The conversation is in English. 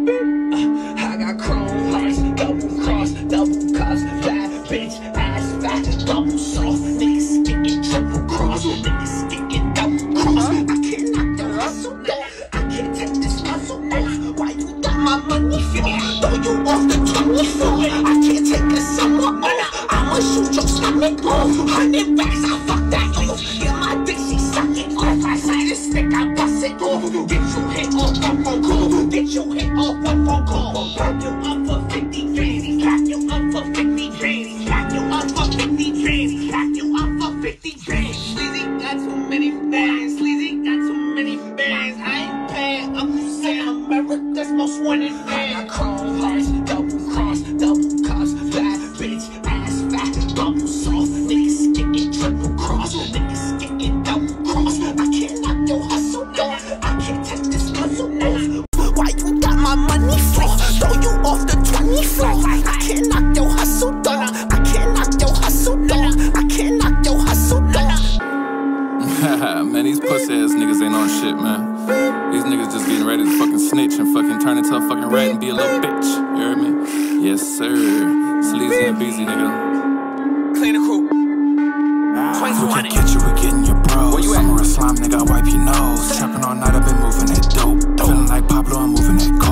I got chrome hearts, double cross, double cups, bad bitch, ass fat, double sauce. Niggas getting triple cross, niggas getting double cross. I can't knock the hustle down, I can't take this hustle off. Why you got my money for? Throw you off the 24. I can't take a summer off. I'ma shoot your stomach off. 100 racks, I fuck that off. Yeah, my dick, she suck it off. I say this stick, I bust it off. Get you hit off one phone call. Get you hit off one phone call. Pack you up for 50 granny. Pack you up for 50 granny. Pack you up for 50 granny. Pack you up for 50 granny. Sleazy got too many bands. Sleazy got too many bands. I ain't paying up to say America's most wanted man. I got chrome hearts, double cross, double cups, bad bitch, ass fat, double sauce. Niggas getting triple cross, niggas getting double cross. I can't knock your hustle down, I can't take this hustle off. Why you got my money for? Throw you off the 24. I can't knock your hustle down, I can't knock your hustle down, I can't knock your hustle down. Man, these pussy ass niggas ain't on shit, man. These niggas just getting ready to fucking snitch and fucking turn into a fucking rat and be a little bitch. You heard me? Yes, sir. Sleazy and BEZZY, nigga. Clean the crew. We can get you, we getting your bros. Where you at? Summer of slime, nigga, wipe your nose. Trapping all night, I've been moving that dope. Feeling like Pablo, I'm moving that coke.